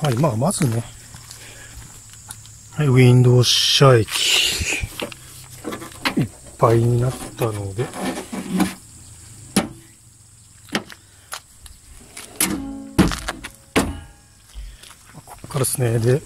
はい、まずね、はい、ウィンドウ車液、いっぱいになったので、ここからですね、で、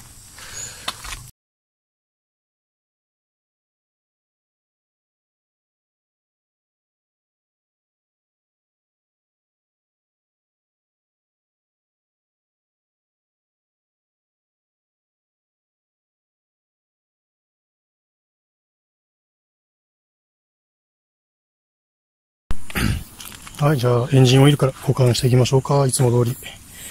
はい、じゃあエンジンオイルから交換していきましょうか、いつも通り。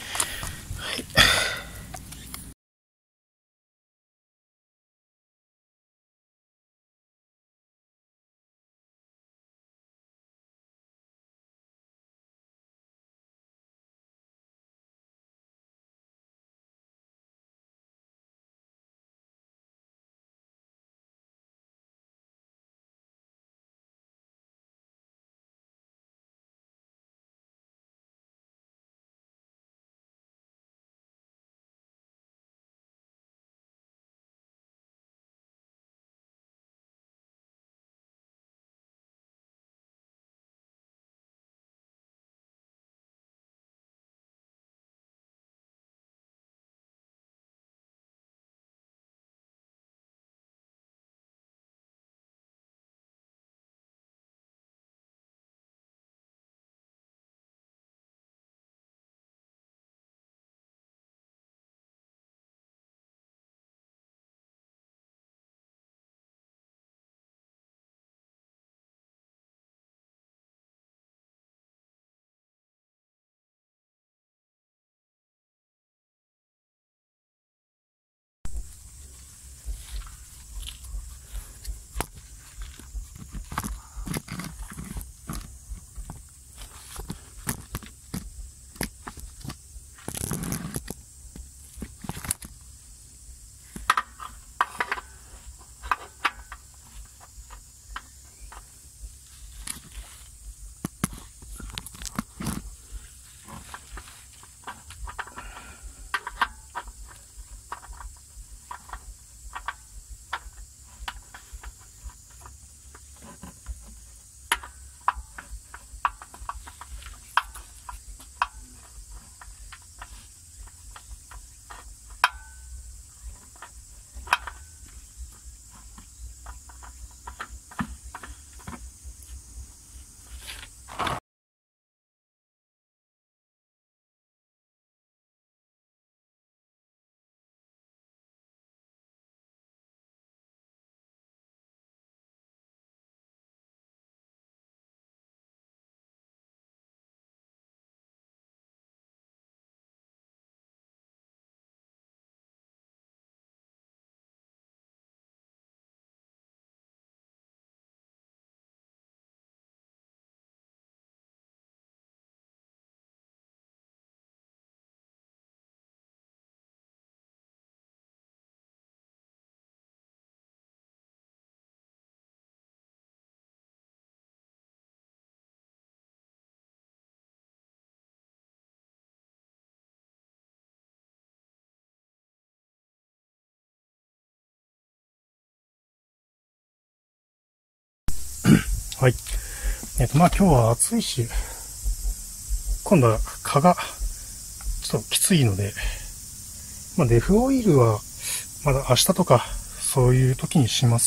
はい。今日は暑いし、今度は蚊がちょっときついので、デフオイルはまだ明日とかそういう時にします。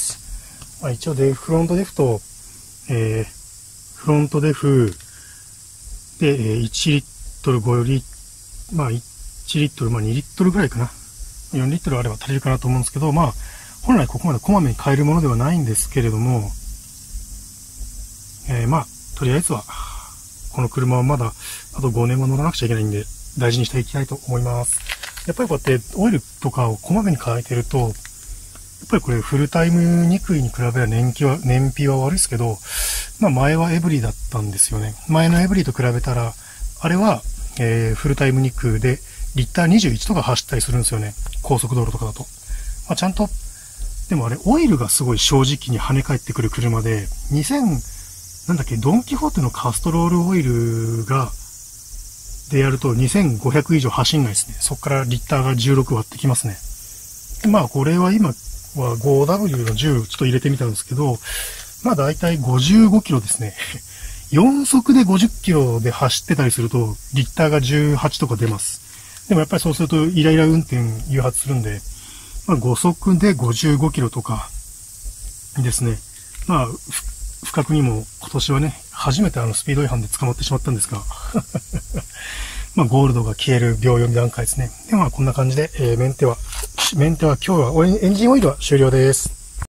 一応フロントデフと、フロントデフで、1リットル5より、1リットル、2リットルぐらいかな。4リットルあれば足りるかなと思うんですけど、本来ここまでこまめに変えるものではないんですけれども、とりあえずは、この車はまだ、あと5年は乗らなくちゃいけないんで、大事にしていきたいと思います。やっぱりこうやって、オイルとかをこまめに変えてると、やっぱりこれフルタイムニクイに比べれば燃費は悪いですけど、前はエブリだったんですよね。前のエブリと比べたら、あれは、フルタイムニクで、リッター21とか走ったりするんですよね。高速道路とかだと。ちゃんと、でもあれ、オイルがすごい正直に跳ね返ってくる車で、ドンキホーテのカストロールオイルが、 でやると2500以上走んないですね。そこからリッターが16割ってきますね。でまあこれは今は 5W の10ちょっと入れてみたんですけど、まあだいたい55キロですね。4速で50キロで走ってたりすると、リッターが18とか出ます。でもやっぱりそうするとイライラ運転誘発するんで、まあ5速で55キロとかですね。まあ、不覚にも今年はね、初めてスピード違反で捕まってしまったんですが、まあゴールドが消える秒読み段階ですね。でまあこんな感じで、メンテは今日はエンジンオイルは終了です。